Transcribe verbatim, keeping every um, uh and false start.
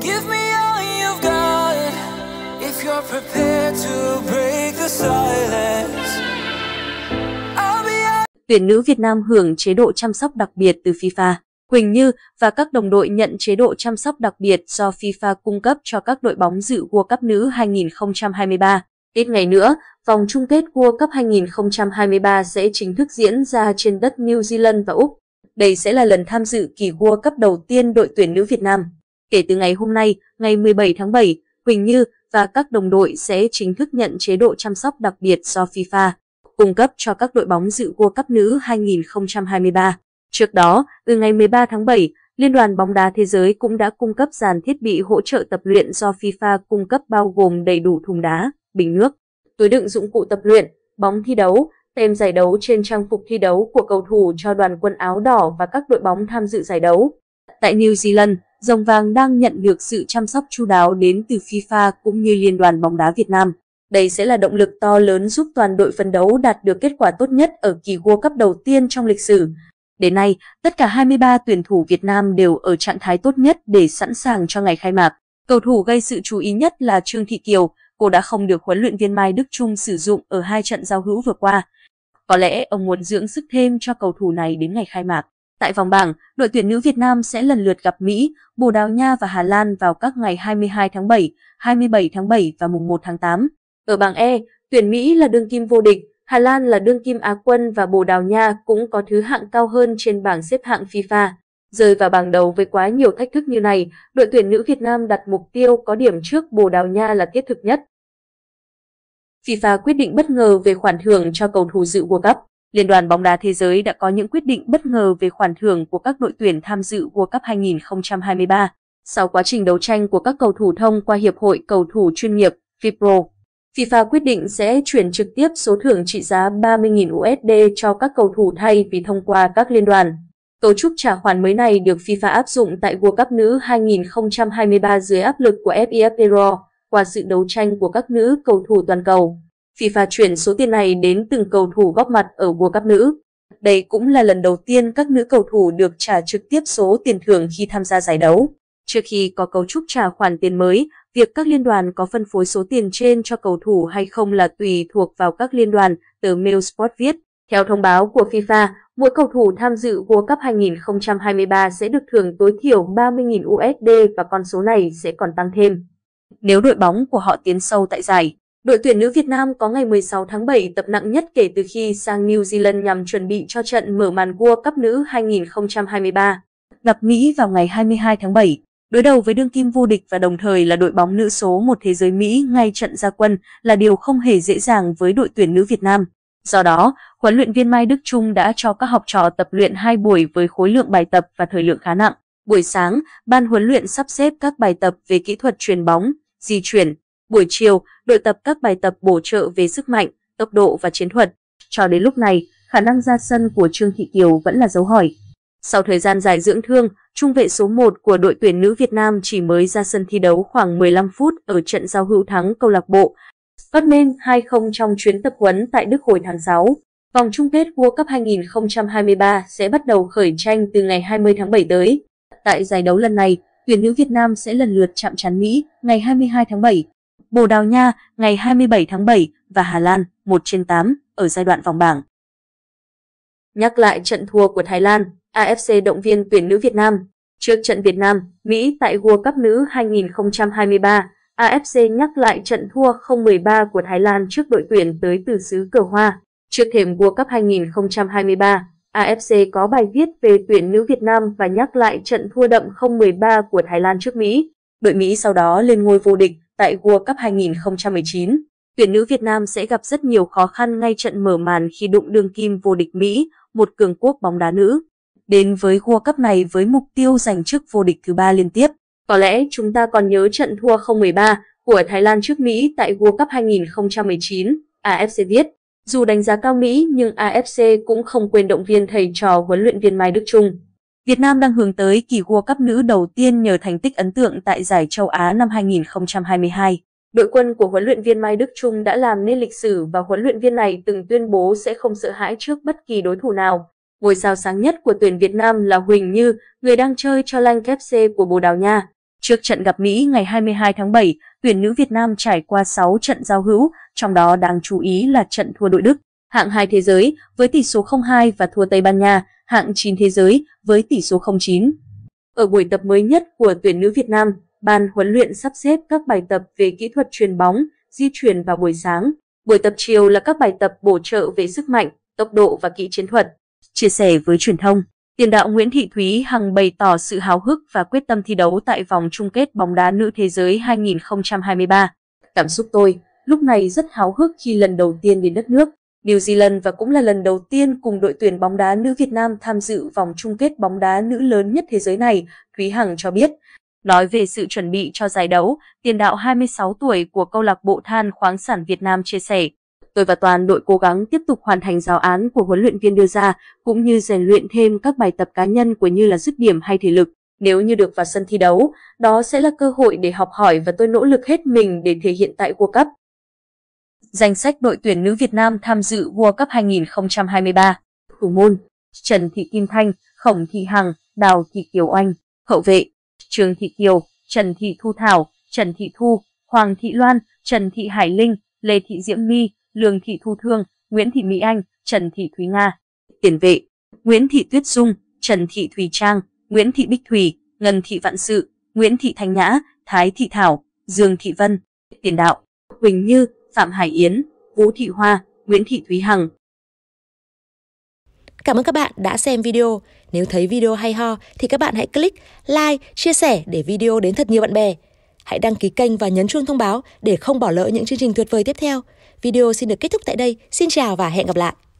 Give me all you've got if you're prepared to break the silence. I'll be... Tuyển nữ Việt Nam hưởng chế độ chăm sóc đặc biệt từ FIFA. Huỳnh Như và các đồng đội nhận chế độ chăm sóc đặc biệt do FIFA cung cấp cho các đội bóng dự World Cup nữ hai nghìn không trăm hai mươi ba. Ít ngày nữa, vòng chung kết World Cup hai nghìn không trăm hai mươi ba sẽ chính thức diễn ra trên đất New Zealand và Úc. Đây sẽ là lần tham dự kỳ World Cup đầu tiên đội tuyển nữ Việt Nam. Kể từ ngày hôm nay, ngày mười bảy tháng bảy, Huỳnh Như và các đồng đội sẽ chính thức nhận chế độ chăm sóc đặc biệt do FIFA cung cấp cho các đội bóng dự World Cup nữ hai nghìn không trăm hai mươi ba. Trước đó, từ ngày mười ba tháng bảy, Liên đoàn bóng đá thế giới cũng đã cung cấp dàn thiết bị hỗ trợ tập luyện do FIFA cung cấp bao gồm đầy đủ thùng đá, bình nước, túi đựng dụng cụ tập luyện, bóng thi đấu, tem giải đấu trên trang phục thi đấu của cầu thủ cho đoàn quân áo đỏ và các đội bóng tham dự giải đấu. Tại New Zealand, Rồng Vàng đang nhận được sự chăm sóc chu đáo đến từ FIFA cũng như Liên đoàn bóng đá Việt Nam. Đây sẽ là động lực to lớn giúp toàn đội phấn đấu đạt được kết quả tốt nhất ở kỳ World Cup đầu tiên trong lịch sử. Đến nay, tất cả hai mươi ba tuyển thủ Việt Nam đều ở trạng thái tốt nhất để sẵn sàng cho ngày khai mạc. Cầu thủ gây sự chú ý nhất là Trương Thị Kiều, cô đã không được huấn luyện viên Mai Đức Chung sử dụng ở hai trận giao hữu vừa qua. Có lẽ ông muốn dưỡng sức thêm cho cầu thủ này đến ngày khai mạc. Tại vòng bảng, đội tuyển nữ Việt Nam sẽ lần lượt gặp Mỹ, Bồ Đào Nha và Hà Lan vào các ngày hai mươi hai tháng bảy, hai mươi bảy tháng bảy và mùng một tháng tám. Ở bảng E, tuyển Mỹ là đương kim vô địch, Hà Lan là đương kim Á quân và Bồ Đào Nha cũng có thứ hạng cao hơn trên bảng xếp hạng FIFA. Rơi vào bảng đầu với quá nhiều thách thức như này, đội tuyển nữ Việt Nam đặt mục tiêu có điểm trước Bồ Đào Nha là thiết thực nhất. FIFA quyết định bất ngờ về khoản thưởng cho cầu thủ dự World Cup. Liên đoàn bóng đá thế giới đã có những quyết định bất ngờ về khoản thưởng của các đội tuyển tham dự World Cup hai nghìn không trăm hai mươi ba. Sau quá trình đấu tranh của các cầu thủ thông qua Hiệp hội Cầu thủ chuyên nghiệp FIPRO, FIFA quyết định sẽ chuyển trực tiếp số thưởng trị giá ba mươi nghìn đô la cho các cầu thủ thay vì thông qua các liên đoàn. Cấu trúc trả khoản mới này được FIFA áp dụng tại World Cup nữ hai nghìn không trăm hai mươi ba dưới áp lực của FIFPro qua sự đấu tranh của các nữ cầu thủ toàn cầu. FIFA chuyển số tiền này đến từng cầu thủ góp mặt ở World Cup nữ. Đây cũng là lần đầu tiên các nữ cầu thủ được trả trực tiếp số tiền thưởng khi tham gia giải đấu. Trước khi có cấu trúc trả khoản tiền mới, việc các liên đoàn có phân phối số tiền trên cho cầu thủ hay không là tùy thuộc vào các liên đoàn, tờ Mail Sport viết. Theo thông báo của FIFA, mỗi cầu thủ tham dự World Cup hai nghìn không trăm hai mươi ba sẽ được thưởng tối thiểu ba mươi nghìn đô la và con số này sẽ còn tăng thêm nếu đội bóng của họ tiến sâu tại giải. Đội tuyển nữ Việt Nam có ngày mười sáu tháng bảy tập nặng nhất kể từ khi sang New Zealand nhằm chuẩn bị cho trận mở màn World Cup nữ hai nghìn không trăm hai mươi ba. Gặp Mỹ vào ngày hai mươi hai tháng bảy. Đối đầu với đương kim vô địch và đồng thời là đội bóng nữ số một thế giới Mỹ ngay trận ra quân là điều không hề dễ dàng với đội tuyển nữ Việt Nam. Do đó, huấn luyện viên Mai Đức Chung đã cho các học trò tập luyện hai buổi với khối lượng bài tập và thời lượng khá nặng. Buổi sáng, ban huấn luyện sắp xếp các bài tập về kỹ thuật chuyền bóng, di chuyển. Buổi chiều, đội tập các bài tập bổ trợ về sức mạnh, tốc độ và chiến thuật. Cho đến lúc này, khả năng ra sân của Trương Thị Kiều vẫn là dấu hỏi. Sau thời gian dài dưỡng thương, trung vệ số một của đội tuyển nữ Việt Nam chỉ mới ra sân thi đấu khoảng mười lăm phút ở trận giao hữu thắng câu lạc bộ Dortmund hai không trong chuyến tập huấn tại Đức hồi tháng sáu. Vòng chung kết World Cup hai nghìn không trăm hai mươi ba sẽ bắt đầu khởi tranh từ ngày hai mươi tháng bảy tới. Tại giải đấu lần này, tuyển nữ Việt Nam sẽ lần lượt chạm trán Mỹ ngày hai mươi hai tháng bảy, Bồ Đào Nha ngày hai mươi bảy tháng bảy và Hà Lan một trên tám ở giai đoạn vòng bảng. Nhắc lại trận thua của Thái Lan, a ép xê động viên tuyển nữ Việt Nam. Trước trận Việt Nam, Mỹ tại World Cup nữ hai nghìn không trăm hai mươi ba, a ép xê nhắc lại trận thua không một ba của Thái Lan trước đội tuyển tới từ xứ cờ hoa. Trước thềm World Cup hai nghìn không trăm hai mươi ba, a ép xê có bài viết về tuyển nữ Việt Nam và nhắc lại trận thua đậm không một ba của Thái Lan trước Mỹ. Đội Mỹ sau đó lên ngôi vô địch tại World Cup hai nghìn không trăm mười chín. Tuyển nữ Việt Nam sẽ gặp rất nhiều khó khăn ngay trận mở màn khi đụng đương kim vô địch Mỹ, một cường quốc bóng đá nữ. Đến với World Cup này với mục tiêu giành chức vô địch thứ ba liên tiếp. Có lẽ chúng ta còn nhớ trận thua không một ba của Thái Lan trước Mỹ tại World Cup hai nghìn không trăm mười chín, a ép xê viết. Dù đánh giá cao Mỹ nhưng a ép xê cũng không quên động viên thầy trò huấn luyện viên Mai Đức Chung. Việt Nam đang hướng tới kỳ World Cup nữ đầu tiên nhờ thành tích ấn tượng tại giải châu Á năm hai nghìn không trăm hai mươi hai. Đội quân của huấn luyện viên Mai Đức Chung đã làm nên lịch sử và huấn luyện viên này từng tuyên bố sẽ không sợ hãi trước bất kỳ đối thủ nào. Ngôi sao sáng nhất của tuyển Việt Nam là Huỳnh Như, người đang chơi cho Lancaster của Bồ Đào Nha. Trước trận gặp Mỹ ngày hai mươi hai tháng bảy, tuyển nữ Việt Nam trải qua sáu trận giao hữu, trong đó đáng chú ý là trận thua đội Đức, hạng hai thế giới với tỷ số không hai và thua Tây Ban Nha, hạng chín thế giới với tỷ số không chín. Ở buổi tập mới nhất của tuyển nữ Việt Nam, ban huấn luyện sắp xếp các bài tập về kỹ thuật chuyền bóng, di chuyển vào buổi sáng. Buổi tập chiều là các bài tập bổ trợ về sức mạnh, tốc độ và kỹ chiến thuật. Chia sẻ với truyền thông, tiền đạo Nguyễn Thị Thúy Hằng bày tỏ sự háo hức và quyết tâm thi đấu tại vòng chung kết bóng đá nữ thế giới hai nghìn không trăm hai mươi ba. Cảm xúc tôi lúc này rất háo hức khi lần đầu tiên đến đất nước New Zealand và cũng là lần đầu tiên cùng đội tuyển bóng đá nữ Việt Nam tham dự vòng chung kết bóng đá nữ lớn nhất thế giới này, Thúy Hằng cho biết. Nói về sự chuẩn bị cho giải đấu, tiền đạo hai mươi sáu tuổi của câu lạc bộ Than khoáng sản Việt Nam chia sẻ: "Tôi và toàn đội cố gắng tiếp tục hoàn thành giáo án của huấn luyện viên đưa ra, cũng như rèn luyện thêm các bài tập cá nhân của như là dứt điểm hay thể lực. Nếu như được vào sân thi đấu, đó sẽ là cơ hội để học hỏi và tôi nỗ lực hết mình để thể hiện tại World Cup." Danh sách đội tuyển nữ Việt Nam tham dự World Cup hai nghìn không trăm hai mươi ba. Thủ môn: Trần Thị Kim Thanh, Khổng Thị Hằng, Đào Thị Kiều Oanh. Hậu vệ: Trương Thị Kiều, Trần Thị Thu Thảo, Trần Thị Thu, Hoàng Thị Loan, Trần Thị Hải Linh, Lê Thị Diễm My, Lương Thị Thu Thương, Nguyễn Thị Mỹ Anh, Trần Thị Thúy Nga. Tiền vệ: Nguyễn Thị Tuyết Dung, Trần Thị Thùy Trang, Nguyễn Thị Bích Thùy, Ngân Thị Vạn Sự, Nguyễn Thị Thanh Nhã, Thái Thị Thảo, Dương Thị Vân. Tiền đạo: Quỳnh Như, Phạm Hải Yến, Vũ Thị Hoa, Nguyễn Thị Thúy Hằng. Cảm ơn các bạn đã xem video. Nếu thấy video hay ho thì các bạn hãy click like, chia sẻ để video đến thật nhiều bạn bè. Hãy đăng ký kênh và nhấn chuông thông báo để không bỏ lỡ những chương trình tuyệt vời tiếp theo. Video xin được kết thúc tại đây. Xin chào và hẹn gặp lại.